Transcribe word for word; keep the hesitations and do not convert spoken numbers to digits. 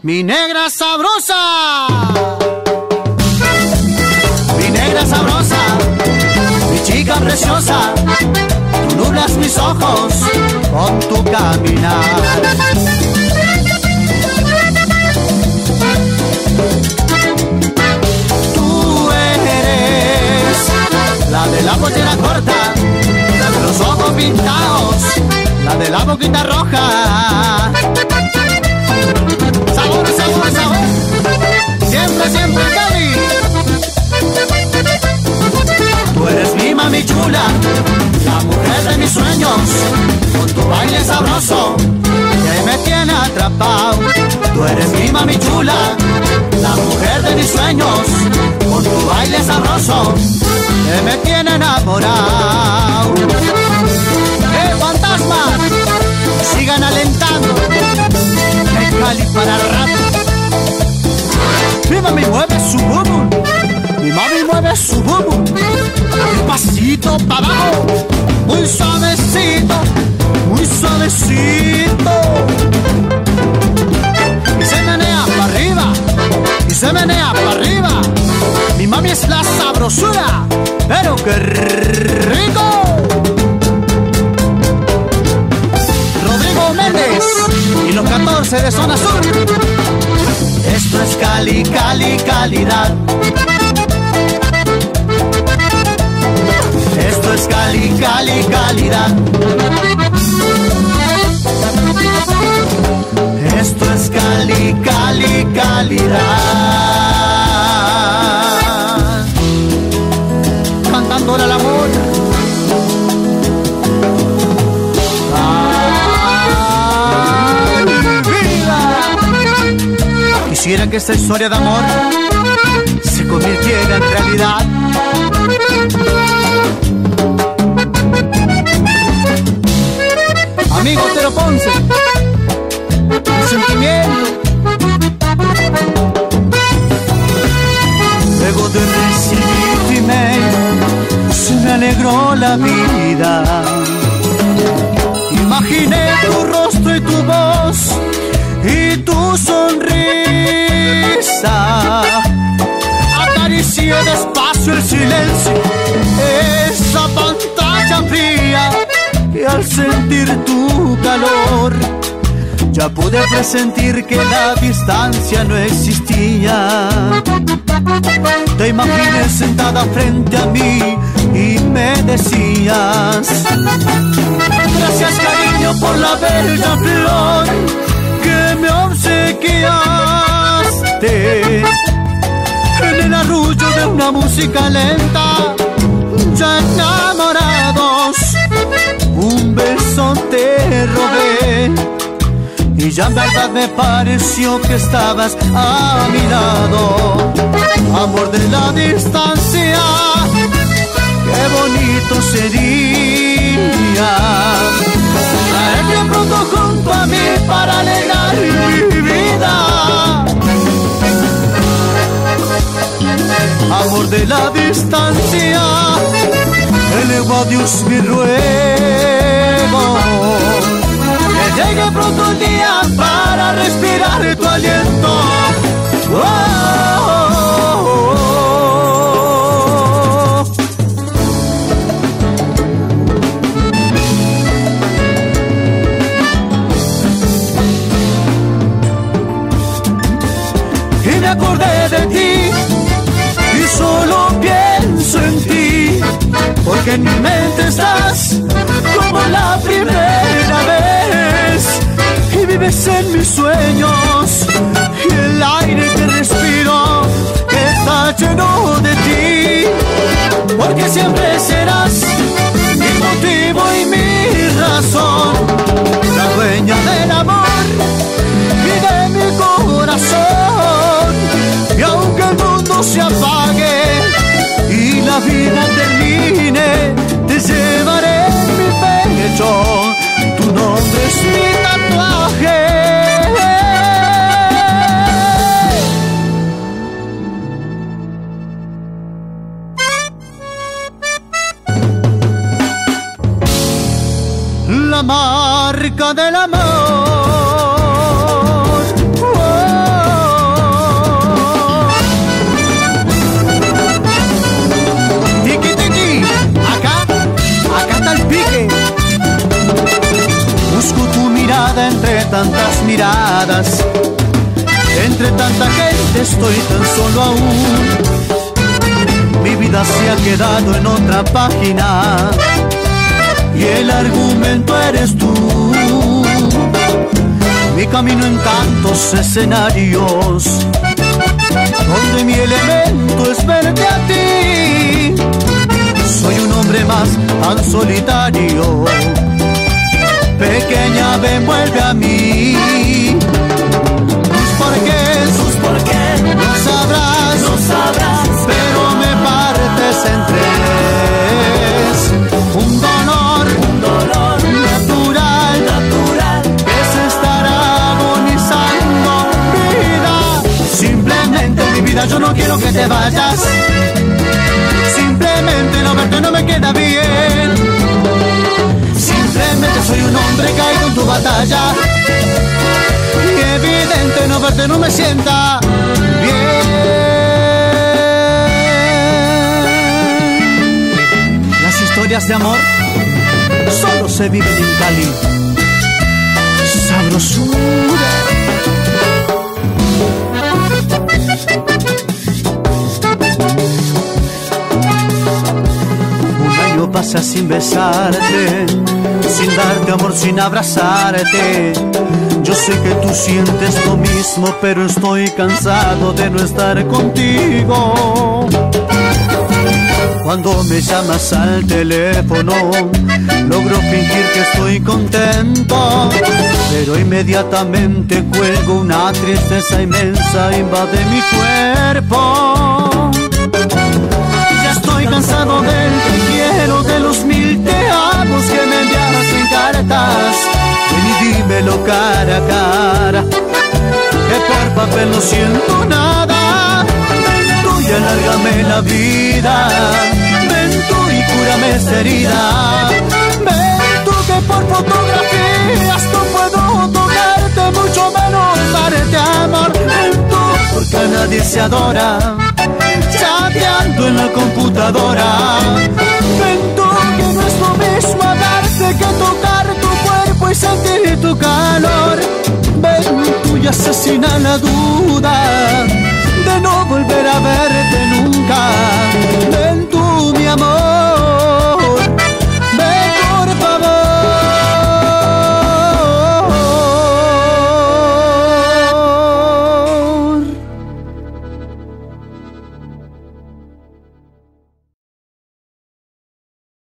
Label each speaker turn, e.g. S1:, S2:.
S1: Mi negra sabrosa, mi negra sabrosa, mi chica preciosa, tú nublas mis ojos con tu caminar. Tú eres la de la pollera corta, la de los ojos pintados, la de la boquita roja. Sabor, sabor, sabor, siempre, siempre Cali. Tú eres mi mami chula, la mujer de mis sueños, con tu baile sabroso que me tiene atrapado. Tú eres mi mami chula, la mujer de mis sueños, con tu baile sabroso que me tiene enamorado. ¡Eh, fantasmas! Sigan alentando, que Cali para el rato. Mi mami mueve su bubu, mi mami mueve su bubu, un pasito para abajo, muy suavecito, muy suavecito. Y se menea para arriba, y se menea para arriba. Mi mami es la sabrosura, pero qué rico. Rodrigo Méndez y los catorce de Zona Sur. Esto es Cali, Cali, calidad. Esto es Cali, Cali, calidad. Esto es Cali, Cali, calidad. Cantándole al amor. Quisiera que esta historia de amor se convirtiera en realidad. Amigo Tero Ponce, un sentimiento. Luego de recibir tu email, se me alegró la vida. Imaginé tu rostro y tu voz y tu sonrisa. Acaricié despacio el silencio, esa pantalla fría, y al sentir tu calor ya pude presentir que la distancia no existía. Te imaginé sentada frente a mí y me decías: gracias cariño por la bella flor que me obsequiaste en el arrullo de una música lenta. Ya enamorados, un beso te robé y ya en verdad me pareció que estabas a mi lado. Amor de la distancia, qué bonito sería traerte pronto junto a mí para alegrar mi vida. Amor de la distancia, elevo a Dios mi ruego, que llegue pronto el día para respirar tu aliento. Oh, oh, oh, oh. Y me acordé de ti y solo pienso en ti, porque en mi mente estás como la primera vez y vives en mis sueños y el aire que respiro está lleno de ti, porque siempre serás mi motivo y mi razón, la dueña del amor y de mi corazón. Y aunque el mundo se apague y la vida termine, te llevaré en mi pecho, tu nombre es mi tatuaje. La marca del amor. Oh, desesperada entre tantas miradas. Entre tanta gente estoy tan solo aún. Mi vida se ha quedado en otra página y el argumento eres tú. Mi camino en tantos escenarios, donde mi elemento es verte a ti. Soy un hombre más tan solitario. Pequeña, ven, vuelve a mí. Tus porqués, tus porqués, no sabrás, no sabrás, pero me partes en tres. Un dolor, un dolor natural, natural, que se estará agonizando vida. Simplemente mi vida yo no quiero que te vayas. Simplemente no verte no me queda bien. Simplemente soy un hombre caído en tu batalla y evidente no verte no me sienta bien. Las historias de amor solo se viven en Cali. Sabrosura. Pasa sin besarte, sin darte amor, sin abrazarte. Yo sé que tú sientes lo mismo, pero estoy cansado de no estar contigo. Cuando me llamas al teléfono, logro fingir que estoy contento, pero inmediatamente cuelgo. Una tristeza inmensa invade mi cuerpo. Ya estoy cansado del te quiero, de los mil te amos que me enviabas en cartas. Ven y dímelo cara a cara, que por papel no siento nada. Ven tú y alárgame la vida, ven tú y cúrame esta herida. Ven tú que por fotografías no puedo tocarte, mucho menos darte amor. Ven tú porque a nadie se adora chateando en la computadora. Ven tú que no es lo mismo darte que tocar tu cuerpo y sentir tu calor. Ven tú y asesina la duda.